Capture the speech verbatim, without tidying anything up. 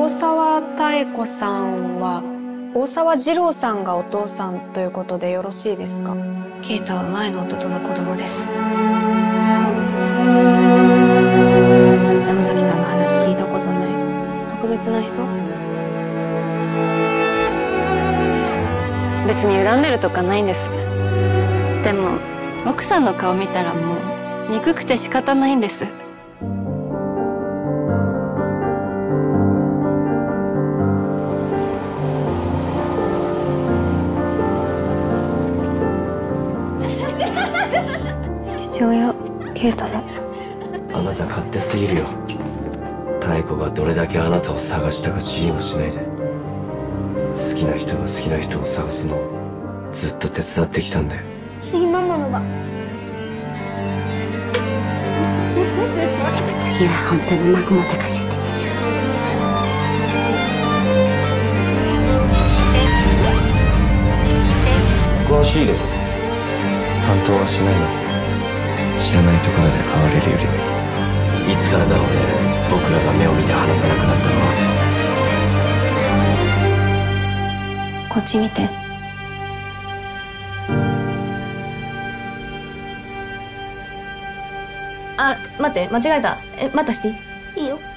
大沢妙子さんは大沢二郎さんがお父さんということでよろしいですか？ 啓太は前の夫との子供です。山崎さんの話聞いたことない。特別な人？別に恨んでるとかないんです。でも奥さんの顔見たらもう憎くて仕方ないんです。父親、啓太の。 あなた勝手すぎるよ。妙子がどれだけあなたを探したか知りもしないで。好きな人が好きな人を探すのをずっと手伝ってきたんだよ。 次ママの番。 でも次は本当の孫も抱かせて。 詳しいです。担当はしないの。知らないところで変われるより。いつからだろうね、僕らが目を見て話さなくなったのは。 こっち見て。あ、待って、間違えた。え、またしていい？ いいよ。